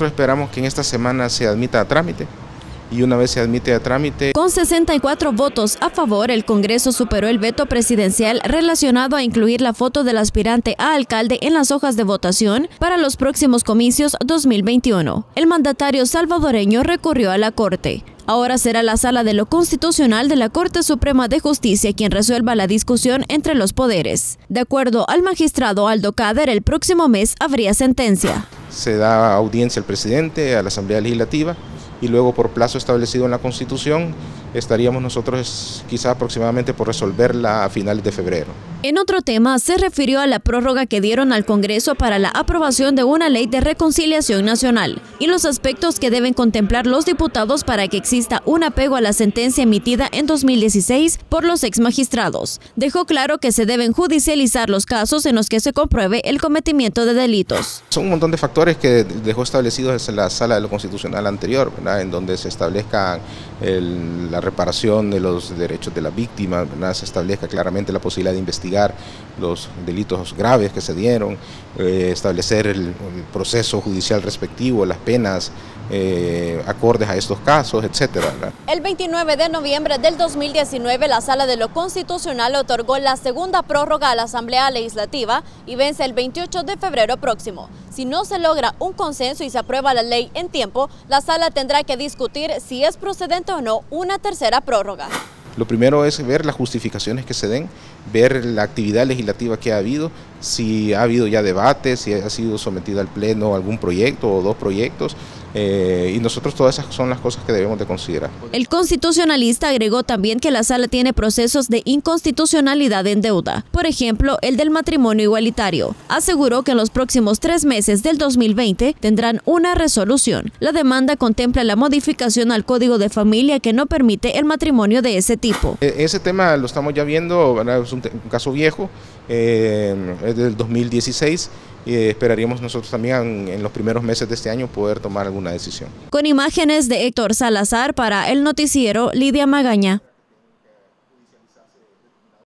Nosotros esperamos que en esta semana se admita a trámite. Y una vez se admite a trámite. Con 64 votos a favor, el Congreso superó el veto presidencial relacionado a incluir la foto del aspirante a alcalde en las hojas de votación para los próximos comicios 2021. El mandatario salvadoreño recurrió a la Corte. Ahora será la Sala de lo Constitucional de la Corte Suprema de Justicia quien resuelva la discusión entre los poderes. De acuerdo al magistrado Aldo Cader, el próximo mes habría sentencia. Se da audiencia al presidente, a la Asamblea Legislativa, y luego por plazo establecido en la Constitución estaríamos nosotros quizá aproximadamente por resolverla a finales de febrero. En otro tema, se refirió a la prórroga que dieron al Congreso para la aprobación de una ley de reconciliación nacional y los aspectos que deben contemplar los diputados para que exista un apego a la sentencia emitida en 2016 por los exmagistrados. Dejó claro que se deben judicializar los casos en los que se compruebe el cometimiento de delitos. Son un montón de factores que dejó establecidos en la Sala de lo Constitucional anterior, ¿verdad? En donde se establezca la reparación de los derechos de las víctimas, ¿verdad? Se establezca claramente la posibilidad de investigar los delitos graves que se dieron, establecer el proceso judicial respectivo, las penas acordes a estos casos, etcétera, ¿verdad? El 29 de noviembre del 2019, la Sala de lo Constitucional otorgó la segunda prórroga a la Asamblea Legislativa y vence el 28 de febrero próximo. Si no se logra un consenso y se aprueba la ley en tiempo, la Sala tendrá que discutir si es procedente o no una tercera prórroga. Lo primero es ver las justificaciones que se den, ver la actividad legislativa que ha habido, si ha habido ya debates, si ha sido sometido al pleno algún proyecto o dos proyectos, y nosotros todas esas son las cosas que debemos de considerar. El constitucionalista agregó también que la Sala tiene procesos de inconstitucionalidad en deuda, por ejemplo, el del matrimonio igualitario. Aseguró que en los próximos 3 meses del 2020 tendrán una resolución. La demanda contempla la modificación al Código de Familia que no permite el matrimonio de ese tipo. Ese tema lo estamos ya viendo, ¿verdad? Es un caso viejo, es del 2016. Y esperaríamos nosotros también en los primeros meses de este año poder tomar alguna decisión. Con imágenes de Héctor Salazar para el noticiero Lidia Magaña.